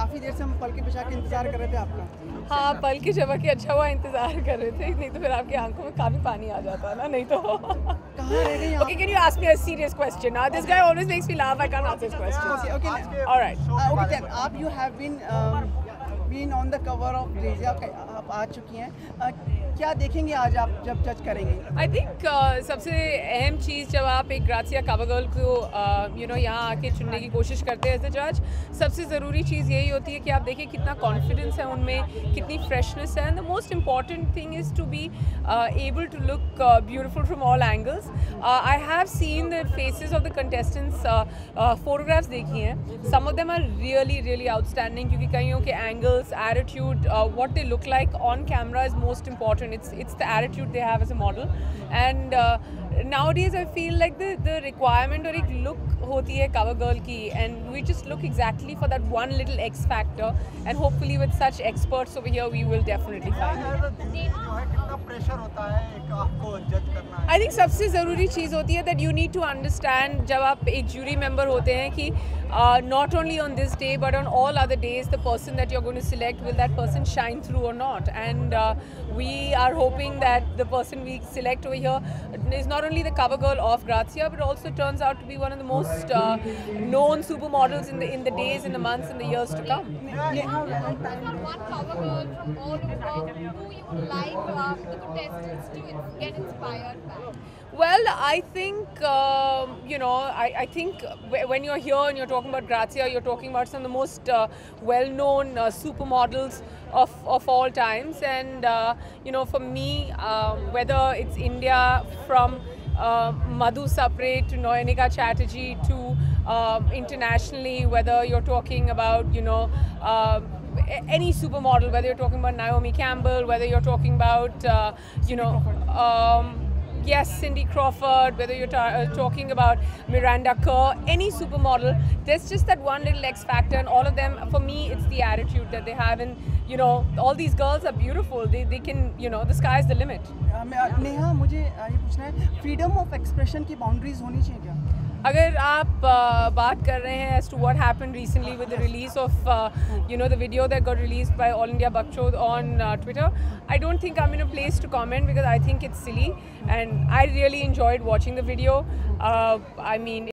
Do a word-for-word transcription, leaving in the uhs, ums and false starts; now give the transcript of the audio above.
काफ़ी देर से हम पल के बचा के इंतज़ार कर रहे थे आपका। हाँ, पल के झपक के अच्छा हुआ इंतज़ार कर रहे थे, नहीं तो फिर आपकी आंखों में काफ़ी पानी आ जाता ना, नहीं तो। कहाँ रह गई आप? Okay, can you ask me a serious question? Now this guy always makes me laugh. I can't answer his questions. Okay, okay. All right. Uh, okay, then, आप you have been um, been on the cover of Reza, आप आ चुकी हैं। uh, क्या देखेंगे आज आप जब जज करेंगे? I think uh, सबसे अहम चीज़ जब आप एक ग्रासिया कवर गर्ल को यू नो यहाँ आके चुनने की कोशिश करते हैं एज अ जज, सबसे ज़रूरी चीज़ यही होती है कि आप देखिए कितना कॉन्फिडेंस है उनमें, कितनी फ्रेशनेस है। And the most important thing is to be able to look beautiful from all angles. I have seen the faces of the contestants, photographs देखी हैं, some of them are really really outstanding, क्योंकि कईयों के angles, attitude, what they look like on camera is most important. It's it's the attitude they have as a model, and uh, nowadays I feel like the the requirement or एक look होती है cover girl की, and we just look exactly for that one little X factor, and hopefully with such experts over here we will definitely find it. कितना pressure होता है एक आपको जज करना है? I think सबसे ज़रूरी चीज़ होती है that you need to understand जब आप एक jury member होते हैं कि uh, not only on this day but on all other days the person that you're going to select, will that person shine through or not? And uh, we are hoping that the person we select over here is not only the cover girl of Grazia but also turns out to be one of the most uh, known supermodels in the in the days, in the months, in the years to come. One cover girl from all over who you would like uh, the contestants to get inspired by? Well, I think, um, you know, I, I think when you're here and you're talking about Grazia, you're talking about some of the most uh, well-known uh, supermodels of, of all times. And, uh, you know, for me, um, whether it's India, from uh, Madhu Sapre to Noyanika Chatterjee to um, internationally, whether you're talking about, you know, uh, any supermodel, whether you're talking about Naomi Campbell, whether you're talking about, uh, you know, um, yes, Cindy Crawford, whether you're ta uh, talking about Miranda Kerr, any supermodel, there's just that one little X factor, and all of them, for me, it's the attitude that they have. And, you know, all these girls are beautiful. They, they can, you know, the sky's the limit. Neha, मुझे ये पूछना है, freedom of expression की boundaries होनी चाहिए क्या? अगर आप uh, बात कर रहे हैं as to what happened recently with the release of uh, you know the video that got released by All India Bakchod on uh, Twitter, I don't think I'm in a place to comment because I think it's silly, and I really enjoyed watching the video. Uh, I mean.